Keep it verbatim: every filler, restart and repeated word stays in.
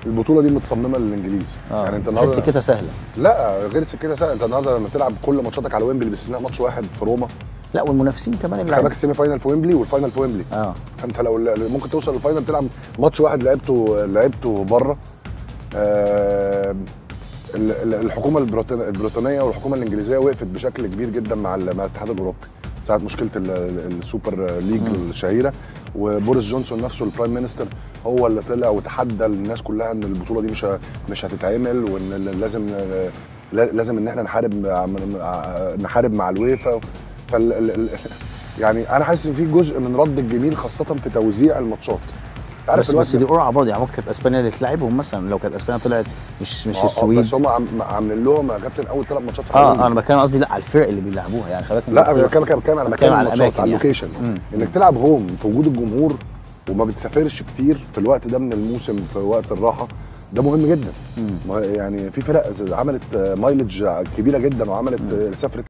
البطوله دي متصممه للانجليز. آه. يعني انت تحس سكتها سهله. لا غير سكتها سهله، انت النهارده لما تلعب كل ماتشاتك على ويمبلي باستثناء ماتش واحد في روما. لا والمنافسين كمان اللي خلي بالك السيمي فاينل في ويمبلي والفاينل في ويمبلي. اه فانت لو ممكن توصل للفاينل تلعب ماتش واحد لعبته لعبته بره. آه الحكومه البريطانيه والحكومه الانجليزيه وقفت بشكل كبير جدا مع الاتحاد الاوروبي ساعه مشكله السوبر ليج الشهيره، وبوريس جونسون نفسه البرايم مينستر هو اللي طلع وتحدى الناس كلها ان البطوله دي مش مش هتتعمل، وان لازم لازم ان احنا نحارب نحارب مع الويفا. فال يعني انا حاسس ان في جزء من رد الجميل خاصه في توزيع الماتشات. عارف بس, بس دي قرعه برضه، يعني ممكن كانت اسبانيا اللي تلعبهم مثلا، لو كانت اسبانيا طلعت مش مش السويد. بس هم عاملين لهم يا كابتن اول ثلاث ماتشات. اه انا بتكلم قصدي لا على الفرق اللي بيلعبوها، يعني خلي بالك. لا مش بتكلم بتكلم على مكان الماتشات، على اللوكيشن. يعني. انك تلعب هوم في وجود الجمهور وما بتسافرش كتير في الوقت ده من الموسم في وقت الراحه، ده مهم جدا. يعني في فرق عملت مايلج كبيره جدا وعملت سافرت